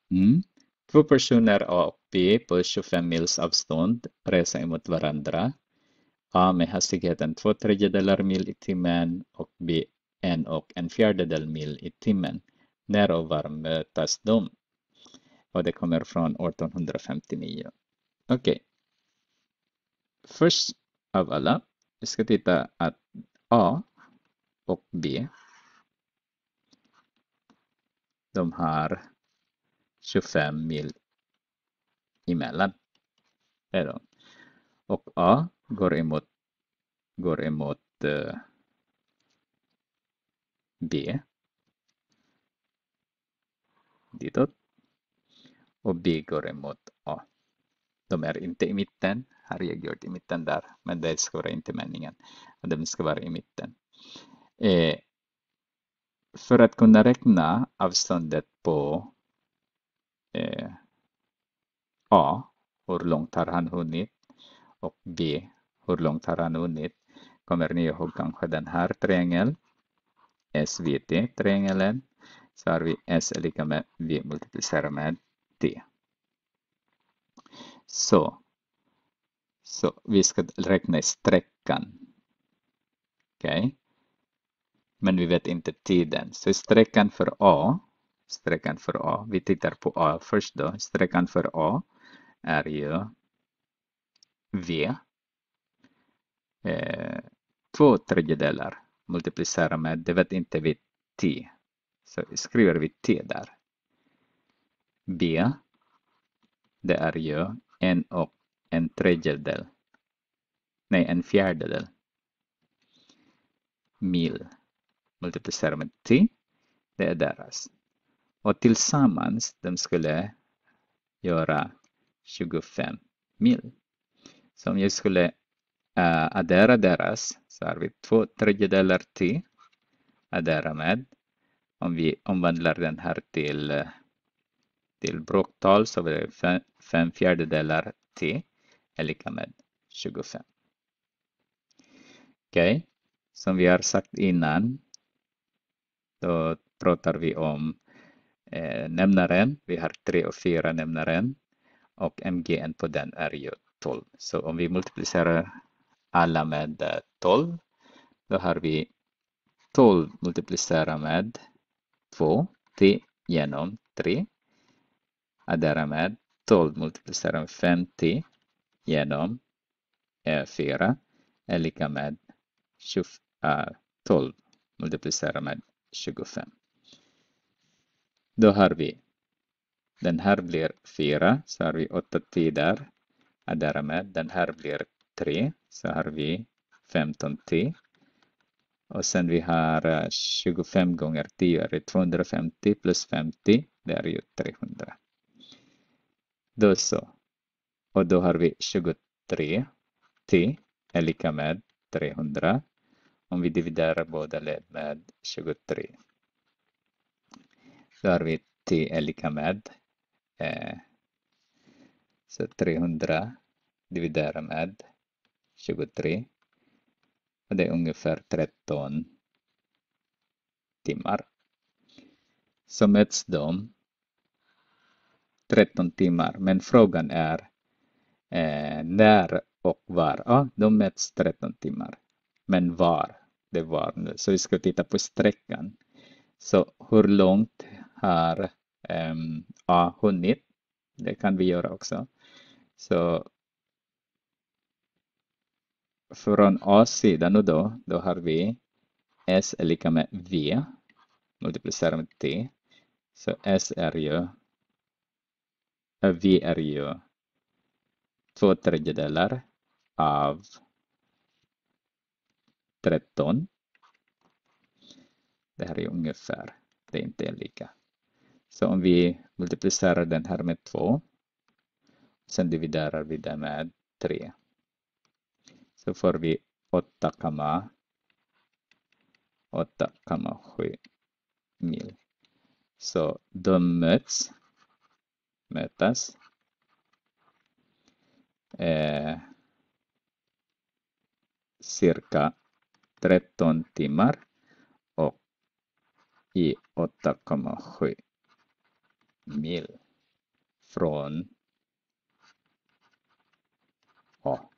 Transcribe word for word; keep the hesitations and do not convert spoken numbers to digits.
Mm. Två personer A och B på tjugofem mils avstånd reser emot varandra. A med hastigheten två tredjedelar mil i timmen och B en och en fjärdedel mil i timmen. När och var mötas de? Och det kommer från artonhundrafemtionio. Okej, först av alla, vi ska titta att A och B, de har tjugofem mil emellan. Är de. Och A går emot, går emot eh, B ditåt och B går emot A. De är inte i mitten. Har jag gjort i mitten där, men det ska vara inte meningen. De ska vara i mitten. Eh, för att kunna räkna avståndet på eh, A, hur långt har han hunnit, och B, hur långt har han hunnit, kommer ni ihåg kanske den här triangeln, S V T-triangeln, så har vi S är lika med V multiplicerat med T. Så, så vi ska räkna i sträckan. Okej? Okay? Men vi vet inte tiden. Så sträckan för A, sträckan för A, vi tittar på A först då. Sträckan för A är ju V. Eh, två tredjedelar multiplicera med, det vet inte vi T. Så skriver vi T där. B, det är ju en och en tredjedel. Nej, en fjärdedel. Mil multiplicera med T. Det är deras. Och tillsammans, de skulle göra tjugofem mil. Så om jag skulle uh, addera deras, så har vi två tredjedelar T. Addera med. Om vi omvandlar den här till, till bråktal så är det fem, fem fjärdedelar T är lika med tjugofem. Okej, okay. Som vi har sagt innan, då pratar vi om eh, nämnaren. Vi har tre och fyra nämnaren. Och M G N på den är ju tolv. Så om vi multiplicerar alla med tolv, då har vi tolv multiplicerat med två, T genom tre. Addera med tolv multiplicerat med fem T genom fyra är lika med tolv multiplicerat med tjugofem. Då har vi, den här blir fyra, så har vi åtta T där. Addera med, den här blir tre, så har vi femton T. Och sen vi har tjugofem gånger tio är tvåhundrafemtio plus femtio, det är ju trehundra. Då så. Och då har vi tjugotre T är lika med trehundra. Om vi dividerar båda led med tjugotre. Då har vi T är lika med eh, så trehundra dividerar med tjugotre. Och det är ungefär tretton timmar. Så möts de tretton timmar. Men frågan är eh, när och var. Ja, de möts tretton timmar. Men var? Det var nu. Så vi ska titta på sträckan. Så hur långt har um, A hunnit? Det kan vi göra också. Så från A-sidan och då, då har vi S är lika med V multiplicerat med T. Så S är ju, V är ju två tredjedelar av tretton. Det här är ungefär, det är inte lika. Så om vi multiplicerar den här med två, sen dividerar vi den med tre. Så får vi åtta komma sju mil. Så de möts, mötas eh, cirka tretton timmar och i åtta komma sju mil. från A.